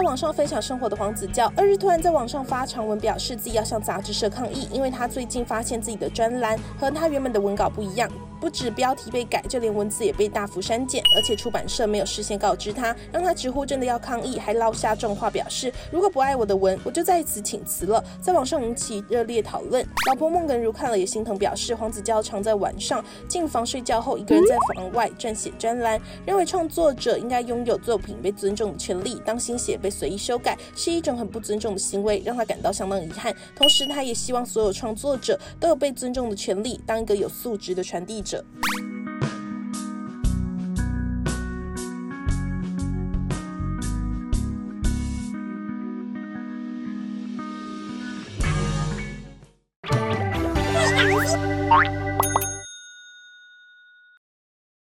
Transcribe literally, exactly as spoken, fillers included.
网上分享生活的黄子佼，二日突然在网上发长文表示自己要向杂志社抗议，因为他最近发现自己的专栏和他原本的文稿不一样，不止标题被改，就连文字也被大幅删减，而且出版社没有事先告知他，让他直呼真的要抗议，还撂下重话表示如果不爱我的文，我就在此请辞了，在网上引起热烈讨论。老婆孟耿如看了也心疼，表示黄子佼常在晚上进房睡觉后一个人在房外撰写专栏，认为创作者应该拥有作品被尊重的权利，当新写被随意修改是一种很不尊重的行为，让他感到相当遗憾。同时他也希望所有创作者都有被尊重的权利，当一个有素质的传递者。